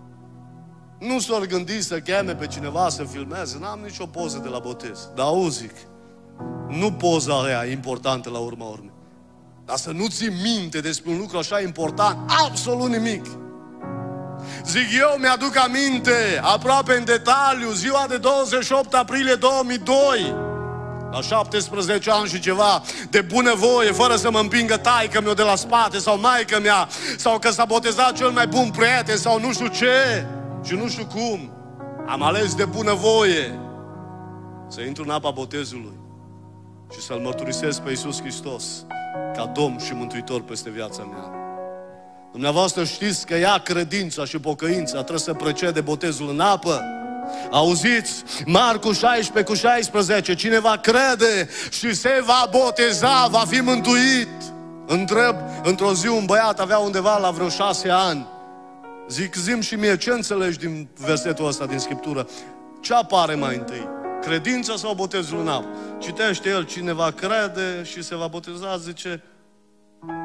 Nu s-au gândit să cheme pe cineva să filmeze, n-am nicio poză de la botez. Dar auzic, nu poza aia e importantă la urma urmei. Dar să nu ții minte despre un lucru așa important, absolut nimic. Zic, eu mi-aduc aminte, aproape în detaliu, ziua de douăzeci și opt aprilie două mii doi, la șaptesprezece ani și ceva, de bunăvoie, fără să mă împingă taică-miu de la spate sau maică-mea, sau că s-a botezat cel mai bun prieten sau nu știu ce și nu știu cum. Am ales de bunăvoie să intru în apa botezului și să-L mărturisesc pe Iisus Hristos ca Domn și Mântuitor peste viața mea. Dumneavoastră știți că ea, credința și pocăința, trebuie să precede botezul în apă? Auziți? Marcu șaisprezece cu șaisprezece, cine va crede și se va boteza, va fi mântuit. Întreb, într-o zi un băiat avea undeva la vreo șase ani. Zic, zi-mi și mie, ce înțelegi din versetul ăsta din Scriptură? Ce apare mai întâi? Credința sau botezul în apă? Citește el, cine va crede și se va boteza, zice,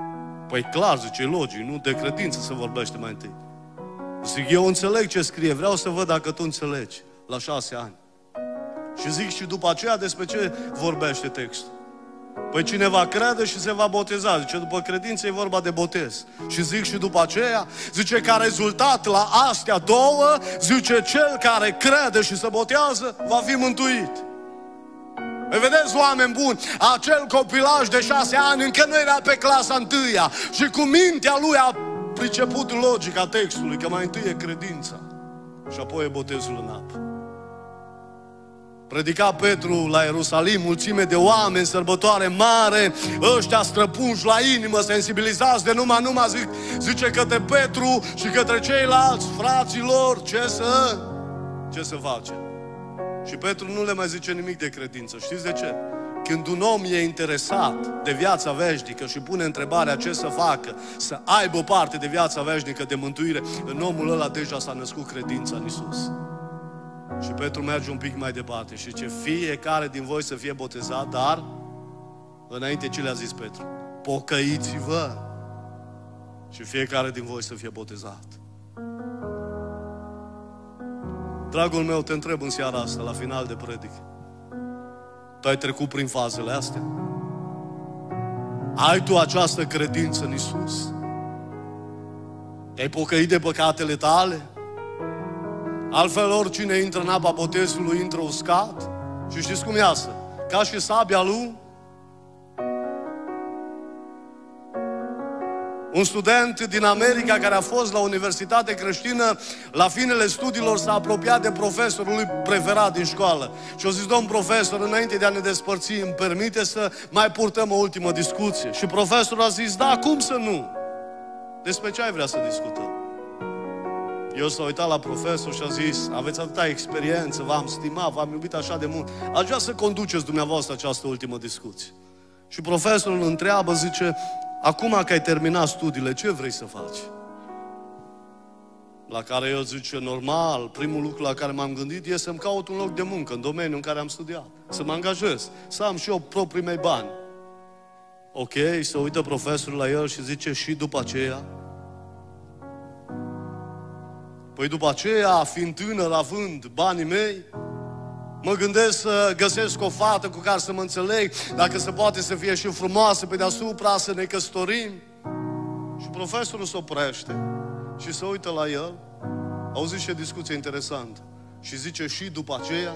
Păi clar, zice, e logic, nu de credință se vorbește mai întâi. Zic, eu înțeleg ce scrie, vreau să văd dacă tu înțelegi, la șase ani. Și zic, și după aceea despre ce vorbește textul? Păi cineva crede și se va boteza. Zice, după credință e vorba de botez. Și zic, și după aceea, zice, ca rezultat la astea două, zice, cel care crede și se botează va fi mântuit. Păi vedeți, oameni buni, acel copilaj de șase ani încă nu era pe clasa întâia și cu mintea lui a priceput logica textului, că mai întâi e credința și apoi e botezul în apă. Predica Petru la Ierusalim, mulțime de oameni, sărbătoare mare, ăștia străpunși la inimă, sensibilizați de numai, numai, zic, zice către Petru și către ceilalți, fraților, ce să, ce să facem? Și Petru nu le mai zice nimic de credință. Știți de ce? Când un om e interesat de viața veșnică și pune întrebarea ce să facă, să aibă parte de viața veșnică, de mântuire, în omul ăla deja s-a născut credința în Iisus. Și Petru merge un pic mai departe și zice, fiecare din voi să fie botezat, dar înainte ce le-a zis Petru? Pocăiți-vă și fiecare din voi să fie botezat. Dragul meu, te întreb în seara asta, la final de predic. Tu ai trecut prin fazele astea? Ai tu această credință în Iisus? Te-ai pocăit de păcatele tale? Altfel, oricine intră în apa botezului, intră uscat. Și știți cum iasă? Ca și sabia lui. Un student din America care a fost la universitate creștină, la finele studiilor s-a apropiat de profesorul lui preferat din școală. Și a zis, domn profesor, înainte de a ne despărți, îmi permite să mai purtăm o ultimă discuție? Și profesorul a zis, da, cum să nu? Despre ce ai vrea să discutăm? Eu s-a uitat la profesor și a zis, aveți atâta experiență, v-am stimat, v-am iubit așa de mult. Aș vrea să conduceți dumneavoastră această ultimă discuție. Și profesorul îl întreabă, zice, acum că ai terminat studiile, ce vrei să faci? La care el zice, normal, primul lucru la care m-am gândit e să-mi caut un loc de muncă în domeniul în care am studiat. Să mă angajez, să am și eu proprii mei bani. Ok, se uită profesorul la el și zice, și după aceea? Păi după aceea, fiind tânăr, având banii mei, mă gândesc să găsesc o fată cu care să mă înțeleg, dacă se poate să fie și frumoasă pe deasupra, să ne căsătorim. Și profesorul se oprește și se uită la el, auziți ce discuție interesantă, și zice, și după aceea?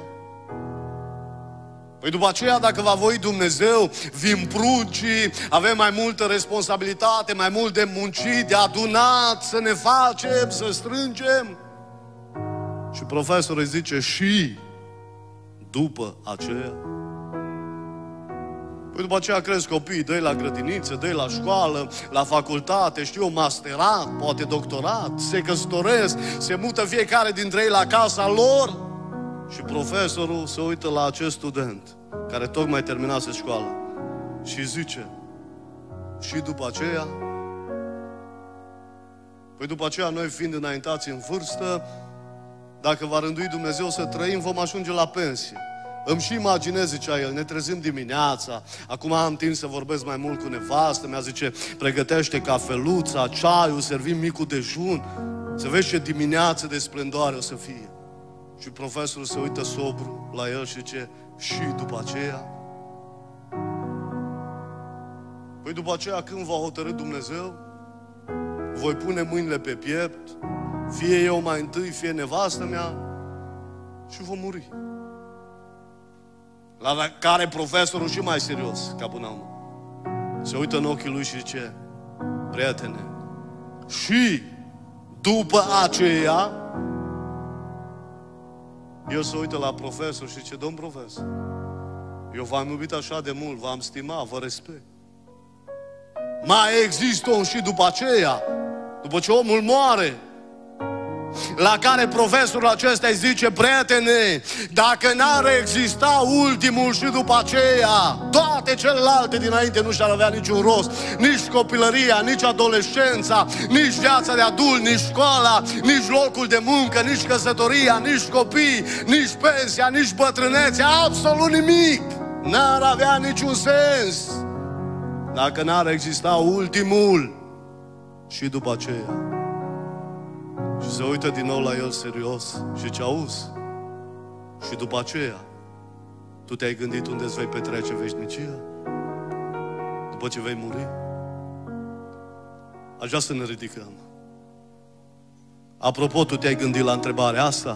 Păi după aceea, dacă va voi Dumnezeu, vin pruncii, avem mai multă responsabilitate, mai mult de muncit, de adunat, să ne facem, să strângem. Și profesorul îi zice, și după aceea? Păi după aceea crezi copiii, dă-i la grădiniță, dă-i la școală, la facultate, știu, masterat, poate doctorat, se căsătoresc, se mută fiecare dintre ei la casa lor. Și profesorul se uită la acest student care tocmai terminase școala și zice, și după aceea? Păi după aceea, noi fiind înaintați în vârstă, dacă va rândui Dumnezeu să trăim, vom ajunge la pensie. Îmi și imaginez, zicea el, ne trezim dimineața, acum am timp să vorbesc mai mult cu nevastă mea, zice, pregătește cafeluța, ceaiul, servim micul dejun, să vezi ce dimineață de splendoare o să fie. Și profesorul se uită sobru la el și zice, și după aceea? Păi după aceea, când va hotărî Dumnezeu, voi pune mâinile pe piept, fie eu mai întâi, fie nevastă mea, și vom muri. La care profesorul și mai serios, ca până acum, se uită în ochii lui și zice, prietene, și după aceea? El se uită la profesor și zice, domn profesor, eu v-am iubit așa de mult, v-am stimat, vă respect. Mai există un și după aceea, după ce omul moare. La care profesorul acesta îi zice, prietene, dacă n-ar exista ultimul și după aceea, toate celelalte dinainte nu și-ar avea niciun rost. Nici copilăria, nici adolescența, nici viața de adult, nici școala, nici locul de muncă, nici căsătoria, nici copii, nici pensia, nici bătrânețea, absolut nimic. N-ar avea niciun sens dacă n-ar exista ultimul și după aceea. Și se uită din nou la el serios și ce auzi? Și după aceea, tu te-ai gândit unde îți vei petrece veșnicia? După ce vei muri? Aș vrea să ne ridicăm. Apropo, tu te-ai gândit la întrebarea asta?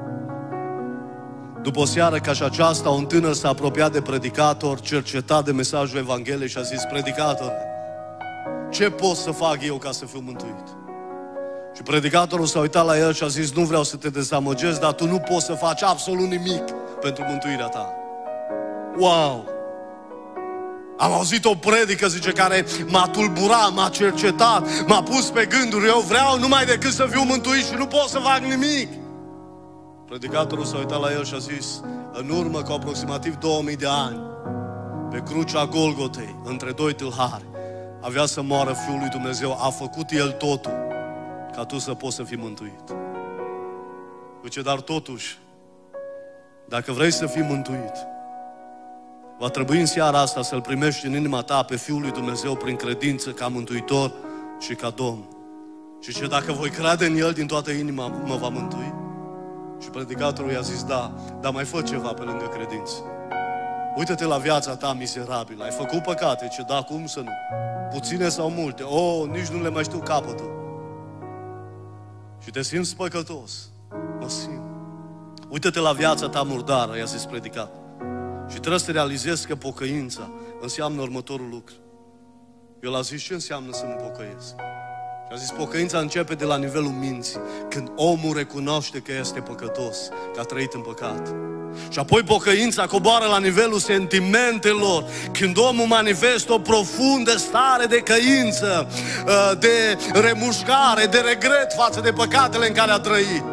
După o seară ca și aceasta, un tânăr s-a apropiat de predicator, cercetat de mesajul Evangheliei și a zis: predicator, ce pot să fac eu ca să fiu mântuit? Și predicatorul s-a uitat la el și a zis: nu vreau să te dezamăgesc, dar tu nu poți să faci absolut nimic pentru mântuirea ta. Wow! Am auzit o predică, zice, care m-a tulburat, m-a cercetat, m-a pus pe gânduri. Eu vreau numai decât să fiu mântuit și nu pot să fac nimic. Predicatorul s-a uitat la el și a zis: în urmă cu aproximativ două mii de ani, pe crucea Golgotei, între doi tâlhari, avea să moară Fiul lui Dumnezeu. A făcut El totul ca tu să poți să fii mântuit. Zice, dar totuși, dacă vrei să fii mântuit, va trebui în seara asta să-L primești în inima ta pe Fiul lui Dumnezeu prin credință ca Mântuitor și ca Domn. Și ce dacă voi crede în El din toată inima, mă va mântui? Și predicatorul i-a zis: da, dar mai fă ceva pe lângă credință. Uită-te la viața ta miserabilă. Ai făcut păcate? Ce da, cum să nu? Puține sau multe? Oh, nici nu le mai știu capătul. Și te simți păcătos. Mă simt. Uită-te la viața ta murdară, i-a zis predicator. Și trebuie să realizezi că pocăința înseamnă următorul lucru. Eu l-a zis: ce înseamnă să mă pocăiesc? Și a zis: pocăința începe de la nivelul minții, când omul recunoaște că este păcătos, că a trăit în păcat. Și apoi pocăința coboară la nivelul sentimentelor, când omul manifestă o profundă stare de căință, de remușcare, de regret față de păcatele în care a trăit.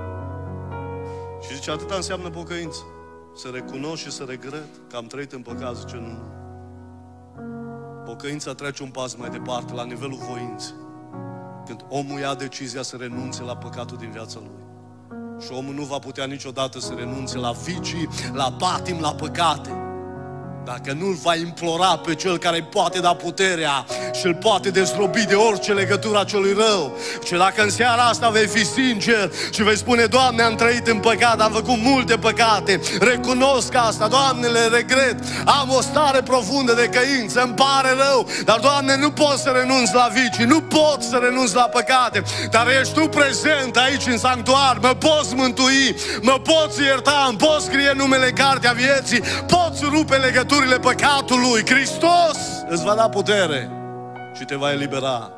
Și zice, atâta înseamnă pocăință. Să recunosc și să regret că am trăit în păcat. Zice, nu. Pocăința trece un pas mai departe, la nivelul voinței. Când omul ia decizia să renunțe la păcatul din viața lui. Și omul nu va putea niciodată să renunțe la vicii, la patim, la păcate, dacă nu-L va implora pe Cel care îi poate da puterea și îl poate dezrobi de orice legătură a celui rău. Și dacă în seara asta vei fi sincer și vei spune, Doamne, am trăit în păcat, am făcut multe păcate, recunosc asta, Doamne, le regret, am o stare profundă de căință, îmi pare rău, dar, Doamne, nu pot să renunț la vicii, nu pot să renunț la păcate, dar ești Tu prezent aici în sanctuar, mă poți mântui, mă poți ierta, îmi poți scrie numele în cartea vieții, poți rupe legături păcatului. Hristos îți va da putere și te va elibera.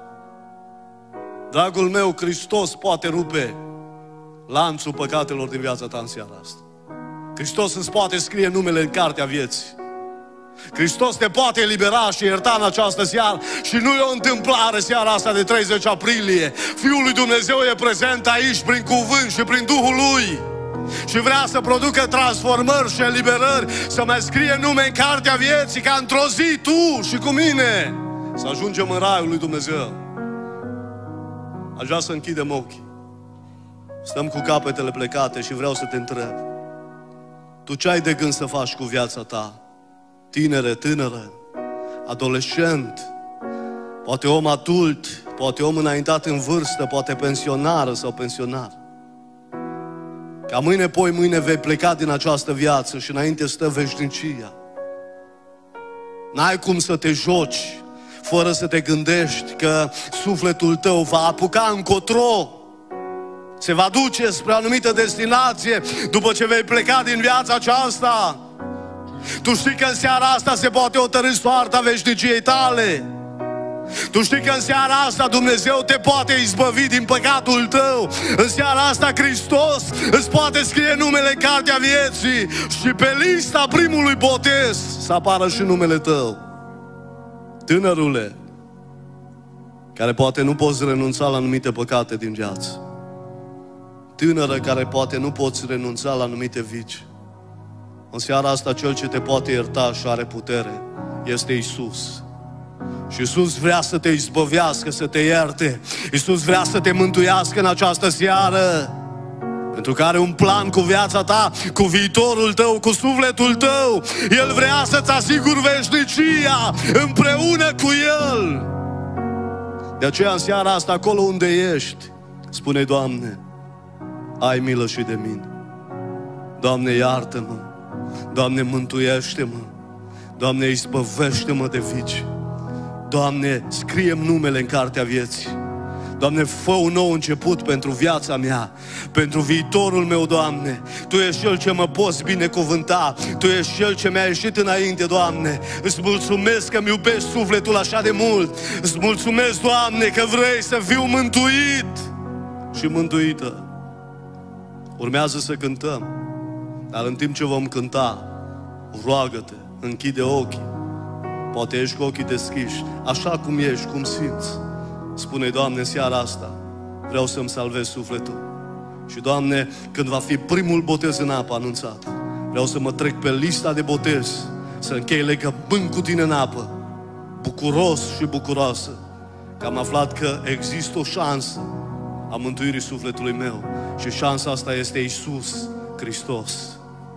Dragul meu, Hristos poate rupe lanțul păcatelor din viața ta în seara asta. Hristos îți poate scrie numele în cartea vieții. Hristos te poate elibera și ierta în această seară. Și nu e o întâmplare seara asta de treizeci aprilie. Fiul lui Dumnezeu e prezent aici prin cuvânt și prin Duhul Lui. Și vrea să producă transformări și eliberări, să mai scrie nume în cartea vieții, ca într-o zi tu și cu mine să ajungem în raiul lui Dumnezeu. Aș vrea să închidem ochii. Stăm cu capetele plecate și vreau să te întreb, tu ce ai de gând să faci cu viața ta? Tinere, tânără, adolescent, poate om adult, poate om înaintat în vârstă, poate pensionară sau pensionar. Ca mâine, poi mâine vei pleca din această viață și înainte stă veșnicia. N-ai cum să te joci fără să te gândești că sufletul tău va apuca încotro, se va duce spre o anumită destinație după ce vei pleca din viața aceasta. Tu știi că în seara asta se poate hotărî soarta veșniciei tale. Tu știi că în seara asta Dumnezeu te poate izbăvi din păcatul tău. În seara asta Hristos îți poate scrie numele în cartea vieții și pe lista primului botez să apară și numele tău. Tânărule, care poate nu poți renunța la anumite păcate din viață. Tânără care poate nu poți renunța la anumite vici. În seara asta Cel ce te poate ierta și are putere este Iisus. Și Iisus vrea să te izbăvească, să te ierte. Iisus vrea să te mântuiască în această seară. Pentru că are un plan cu viața ta, cu viitorul tău, cu sufletul tău. El vrea să-ți asiguri veșnicia împreună cu El. De aceea în seara asta, acolo unde ești, spune: Doamne, ai milă și de mine. Doamne, iartă-mă. Doamne, mântuiește-mă. Doamne, izbăvește-mă de vici. Doamne, scrie-mi numele în cartea vieții. Doamne, fă un nou început pentru viața mea, pentru viitorul meu, Doamne. Tu ești Cel ce mă poți binecuvânta. Tu ești Cel ce mi-a ieșit înainte, Doamne. Îți mulțumesc că-mi iubești sufletul așa de mult. Îți mulțumesc, Doamne, că vrei să fiu mântuit și mântuită. Urmează să cântăm, dar în timp ce vom cânta, roagă-te, închide ochii. Poate ești cu ochii deschiși, așa cum ești, cum simți. Spune: Doamne, în seara asta vreau să-mi salvez sufletul. Și, Doamne, când va fi primul botez în apă anunțat, vreau să mă trec pe lista de botez, să închei legământ cu Tine în apă, bucuros și bucuroasă, că am aflat că există o șansă a mântuirii sufletului meu. Și șansa asta este Iisus Hristos.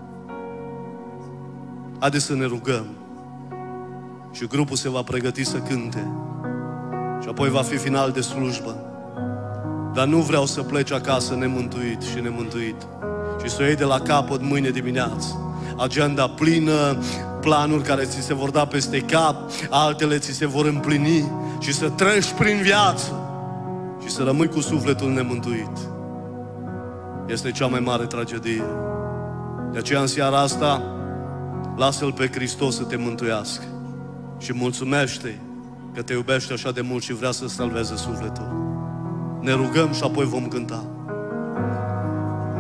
Haideți să ne rugăm. Și grupul se va pregăti să cânte. Și apoi va fi final de slujbă. Dar nu vreau să pleci acasă nemântuit și nemântuit, și să o iei de la capăt mâine dimineață. Agenda plină, planuri care ți se vor da peste cap, altele ți se vor împlini, și să treci prin viață și să rămâi cu sufletul nemântuit. Este cea mai mare tragedie. De aceea în seara asta, lasă-L pe Hristos să te mântuiască și mulțumește că te iubește așa de mult și vrea să salveze sufletul. Ne rugăm și apoi vom cânta.